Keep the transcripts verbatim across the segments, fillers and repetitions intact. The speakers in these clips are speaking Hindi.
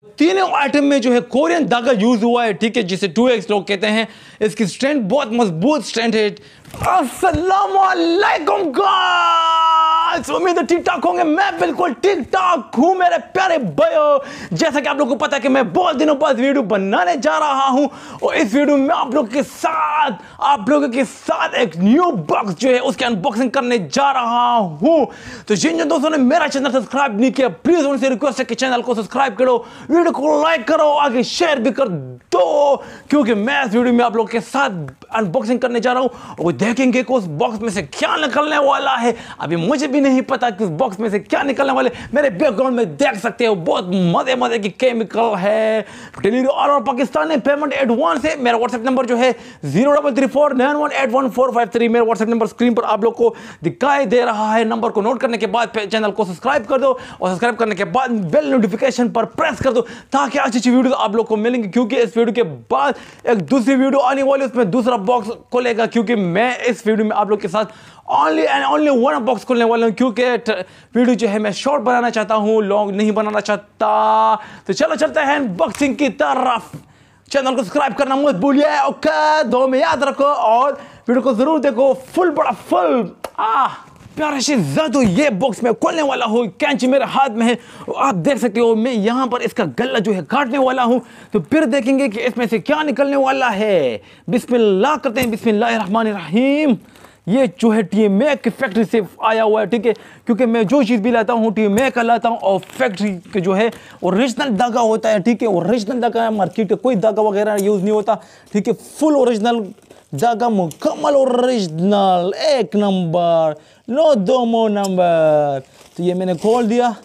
तीनों आइटम में जो है कोरियन धागा यूज हुआ है, ठीक है, जिसे टू एक्स लोग कहते हैं। इसकी स्ट्रेंथ बहुत मजबूत स्ट्रेंथ है। अस्सलाम वालेकुम गाइस, उम्मीद है ठीक ठाक होंगे। मैं बिल्कुल ठीक ठाक हूं मेरे प्यारे भाइयों। जैसा कि आप लोगों को पता है कि मैं बहुत दिनों बाद वीडियो बनाने जा रहा हूं और इस वीडियो में आप लोगों के साथ आप लोगों के साथ एक न्यू बॉक्स जो है उसकी अनबॉक्सिंग करने जा रहा हूं। तो जिन जिन दोस्तों ने मेरा चैनल सब्सक्राइब नहीं किया, प्लीज उनसे रिक्वेस्ट है कि चैनल को सब्सक्राइब करो, वीडियो को लाइक करो, आगे शेयर भी कर दो, क्योंकि मैं इस वीडियो में आप लोगों के साथ अनबॉक्सिंग करने जा रहा हूं और देखेंगे कि उस बॉक्स में से क्या निकलने वाला है। अभी मुझे भी नहीं पता कि उस बॉक्स में से क्या निकलने वाले। मेरे बैकग्राउंड में देख सकते हो बहुत मजे मजे की केमिकल है। डिलीवरी ऑल ओवर पाकिस्तान है, पेमेंट एडवांस है। मेरा व्हाट्सएप नंबर जो है zero double three four nine one eight one four five three, मेरा व्हाट्सएप नंबर स्क्रीन पर आप लोग को दिखाई दे रहा है। नंबर को नोट करने के बाद चैनल को सब्सक्राइब कर दो और सब्सक्राइब करने के बाद बेल नोटिफिकेशन पर प्रेस कर दो ताकि अच्छी अच्छी वीडियो आप लोग को मिलेंगी, क्योंकि इस वीडियो के बाद एक दूसरी वीडियो आने वाली, उसमें दूसरा बॉक्स खोलेगा, क्योंकि मैं इस वीडियो में आप लोग के साथ only and only one box खोलने वाला हूं, क्योंकि वीडियो जो है मैं शॉर्ट बनाना चाहता हूं, लॉन्ग नहीं बनाना चाहता। तो चलो चलते हैं अनबॉक्सिंग की तरफ। चैनल को सब्सक्राइब करना मत भूलिए, ओके, दो में याद रखो और वीडियो को जरूर देखो फुल बड़ा फुल। आ प्यारे से तो ये बॉक्स में खोलने वाला हूँ, कैंची मेरे हाथ में है, आप देख सकते हो। मैं यहाँ पर इसका गला जो है काटने वाला हूँ, तो फिर देखेंगे कि इसमें से क्या निकलने वाला है। बिस्मिल्लाह करते हैं, बिस्मिल्लाहिर्रहमानिर्रहीम। ये जो है टी एम ए की फैक्ट्री से आया हुआ है, ठीक है, क्योंकि मैं जो चीज़ भी लाता हूँ टी एम ए का लाता हूँ और फैक्ट्री के जो है ओरिजिनल धागा होता है, ठीक है, ओरिजिनल धागा है। मार्केट का कोई धागा वगैरह यूज़ नहीं होता, ठीक है, फुल ओरिजिनल धागा, मुकम्मल ओरिजिनल, एक नंबर, नो दो मो नंबर। तो ये मैंने खोल दिया,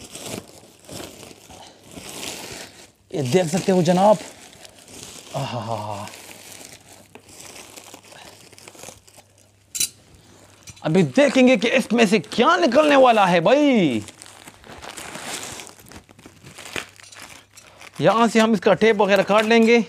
ये देख सकते हो जनाब। आहा, अभी देखेंगे कि इसमें से क्या निकलने वाला है भाई। यहां से हम इसका टेप वगैरह काट लेंगे।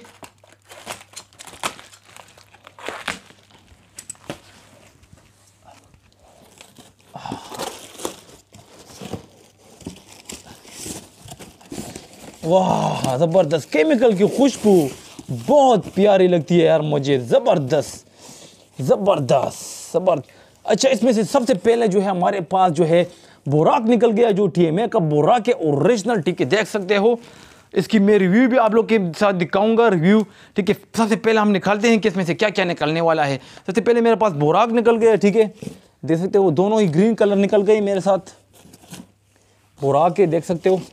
वाह, जबरदस्त केमिकल की खुशबू बहुत प्यारी लगती है यार मुझे, जबरदस्त जबरदस्त जबरदस्त। अच्छा, इसमें से सबसे पहले जो है हमारे पास जो है बोराक निकल गया, जो टी एम ए का बोराक है ओरिजिनल, ठीक है, देख सकते हो। इसकी मैं रिव्यू भी आप लोग के साथ दिखाऊंगा, रिव्यू, ठीक है। सबसे पहले हम निकालते हैं कि इसमें से क्या क्या निकलने वाला है। सबसे पहले मेरे पास बोराक निकल गया, ठीक है, देख सकते हो, दोनों ही ग्रीन कलर निकल गए मेरे साथ। बोराक के देख सकते हो।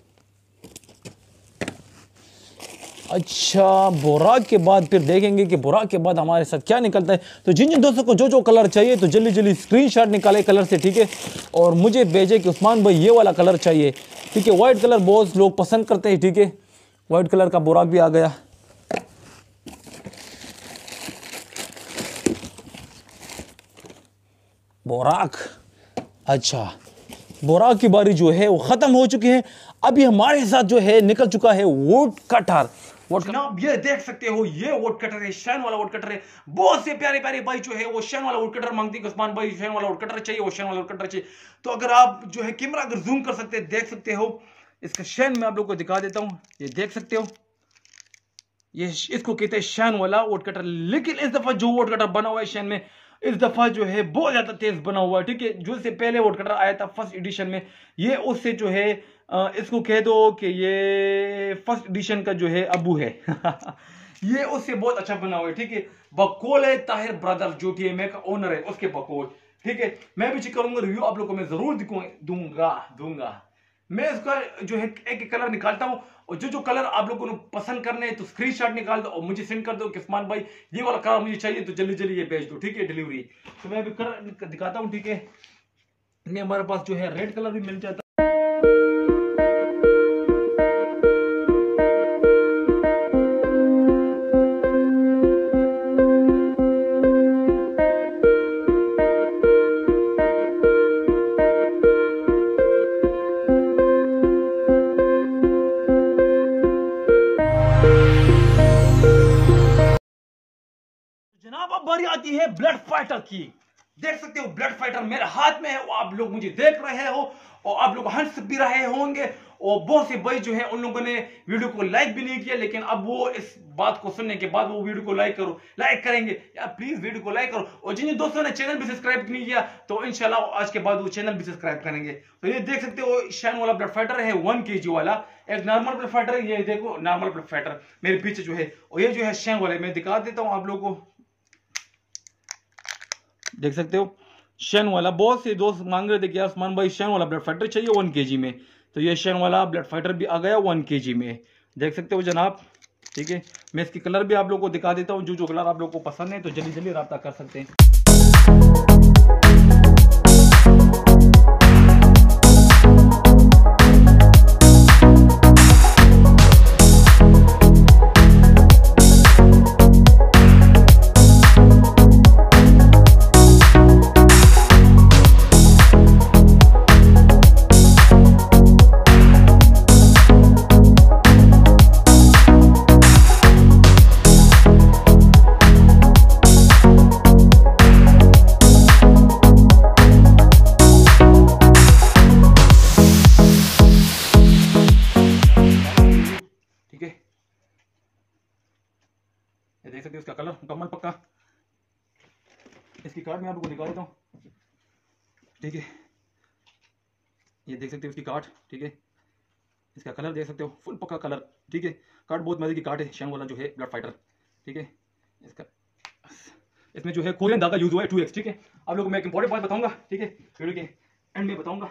अच्छा, बोराक के बाद फिर देखेंगे कि बोराक के बाद हमारे साथ क्या निकलता है। तो जिन जिन दोस्तों को जो जो कलर चाहिए तो जल्दी जल्दी स्क्रीनशॉट निकाले कलर से, ठीक है, और मुझे भेजे कि उस्मान भाई ये वाला कलर चाहिए, ठीक है। वाइट कलर बहुत लोग पसंद करते हैं, ठीक है, वाइट कलर का बोराक भी आ गया। बोराक, अच्छा, बोराक की बारी जो है वो ख़त्म हो चुकी है। अभी हमारे साथ जो है निकल चुका है वुड कटर। जनाब ये देख सकते हो, ये वुड कटर है, शैन वाला वुड कटर है। बहुत से प्यारे प्यारे भाई जो है वो शैन वाला वुड कटर मांगते हैं, उस्मान भाई शैन वाला वुड कटर चाहिए, वो शैन वाला वुड कटर चाहिए। तो अगर आप जो है कैमरा अगर जूम कर सकते हैं, देख सकते हो इसका शैन मैं आप लोग को दिखा देता हूँ। ये देख सकते हो, ये इसको कहते हैं शैन वाला वुड कटर। लेकिन इस दफा जो वुड कटर बना हुआ है शैन में, इस दफा जो है बहुत ज्यादा तेज बना हुआ है, ठीक है। जो से पहले वुड कटर आया था फर्स्ट एडिशन में, ये उससे जो है आ, इसको कह दो कि ये फर्स्ट एडिशन का जो है अबू है। ये उससे बहुत अच्छा बना हुआ है, ठीक है। बकौल है ताहिर ब्रदर जो टी एम ए का ओनर है, उसके बकौल, ठीक है। मैं भी चेक करूंगा, रिव्यू आप लोगों को मैं जरूर दूंगा दूंगा मैं इसका जो है एक एक कलर निकालता हूँ और जो जो कलर आप लोगों को पसंद करने हैं तो स्क्रीनशॉट निकाल दो और मुझे सेंड कर दो कि उस्मान भाई ये वाला कलर मुझे चाहिए, तो जल्दी जल्दी ये भेज दो, ठीक है, डिलीवरी। तो मैं अभी कलर दिखाता हूँ, ठीक है। ये हमारे पास जो है रेड कलर भी मिल जाता है। जनाब अब बारी आती है ब्लड फाइटर की। देख सकते हो ब्लड फाइटर मेरे हाथ में है, वो आप लोग मुझे देख रहे हो और आप लोग हंस भी रहे होंगे। और बहुत से भाई जो है उन लोगों ने वीडियो को लाइक भी नहीं किया, लेकिन अब वो इस बात को सुनने के बाद वो वीडियो को लाइक करो लाइक करेंगे यार, प्लीज वीडियो को लाइक करो। और जिन दोस्तों ने चैनल भी सब्सक्राइब नहीं किया तो इंशाल्लाह आज के बाद वो चैनल भी सब्सक्राइब करेंगे। तो ये देख सकते हो शाइन वाला ब्लड फाइटर है वन के जी वाला, एक नॉर्मल ब्लड फाइटर, ये देखो नॉर्मल ब्लड फाइटर मेरे पीछे जो है, और ये जो है शाइन वाले मैं दिखा देता हूँ आप लोगों को। देख सकते हो शाइन वाला, बहुत से दोस्त मांग रहे थे कि आसमान भाई शाइन वाला ब्लड फाइटर चाहिए वन केजी में, तो ये शाइन वाला ब्लड फाइटर भी आ गया वन केजी में। देख सकते हो जनाब, ठीक है। मैं इसकी कलर भी आप लोगों को दिखा देता हूँ, जो जो कलर आप लोगों को पसंद है तो जल्दी जल्दी रब्ता कर सकते हैं। देख सकते हो इसका कलर मुकम्मल पक्का, इसकी कार्ड मैं आपको दिखा देता हूँ, ठीक है। ये देख सकते हो इसकी कार्ड, ठीक है। इसका कलर देख सकते हो फुल पक्का कलर, ठीक है। कार्ड बहुत मजे की कार्ड है शाइन वाला जो है ब्लड फाइटर, ठीक है। इसका इसमें जो है कोरियन धागा यूज हुआ है टू एक्स, ठीक है। आप लोगों को मैं एक इंपॉर्टेंट बात बताऊंगा, ठीक है, वीडियो के एंड में बताऊंगा।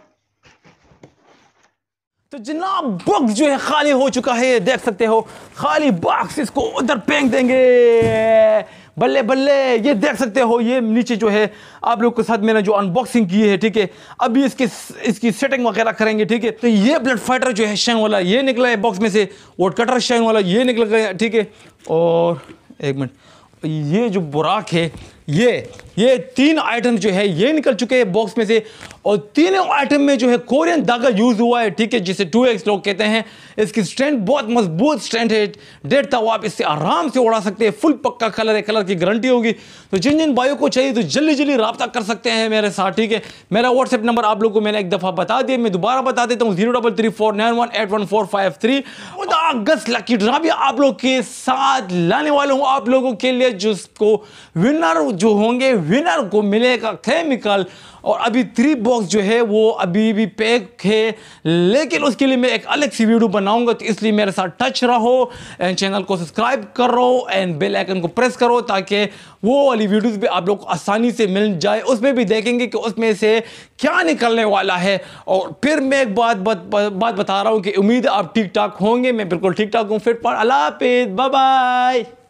तो जनाब बॉक्स जो है खाली हो चुका है, देख सकते हो खाली बॉक्स, इसको उधर फेंक देंगे, बल्ले बल्ले। ये देख सकते हो ये नीचे जो है आप लोग के साथ मैंने जो अनबॉक्सिंग की है, ठीक है। अभी इसकी इसकी सेटिंग वगैरह करेंगे, ठीक है। तो ये ब्लड फाइटर जो है शाइन वाला ये निकला है बॉक्स में से, वोट कटर शाइन वाला ये निकल गया, ठीक है। और एक मिनट, ये जो बुराक है ये ये तीन आइटम जो है ये निकल चुके हैं बॉक्स में से, और तीनों आइटम में जो है कोरियन धागा यूज हुआ है, ठीक है, जिसे टू एक्स लोग कहते हैं। इसकी स्ट्रेंथ बहुत मजबूत स्ट्रेंथ है, डेढ़ तक आप इससे आराम से उड़ा सकते हैं, फुल पक्का कलर है, कलर की गारंटी होगी। तो जिन जिन भाइयों को चाहिए तो जल्दी जल्दी रब्ता कर सकते हैं मेरे साथ, ठीक है। मेरा व्हाट्सएप नंबर आप लोगों को मैंने एक दफा बता दिया, मैं दोबारा बता देता हूँ, zero double three four nine one eight one four five three. अगस्त लकी ड्रा भी आप लोग के साथ लाने वाला हूँ आप लोगों के लिए, जिसको विनर जो होंगे विनर को मिलेगा केमिकल। और अभी थ्री बॉक्स जो है वो अभी भी पैक है, लेकिन उसके लिए मैं एक अलग सी वीडियो बनाऊंगा, तो इसलिए मेरे साथ टच रहो एंड चैनल को सब्सक्राइब करो एंड बेल आइकन को प्रेस करो, ताकि वो वाली वीडियोस भी आप लोग को आसानी से मिल जाए। उसमें भी देखेंगे कि उसमें से क्या निकलने वाला है। और फिर मैं एक बात बात, बात बता रहा हूँ कि उम्मीद है आप ठीक ठाक होंगे, मैं बिल्कुल ठीक ठाक हूँ। फिर पर अल्लाह हाफिज़, बाय बाय।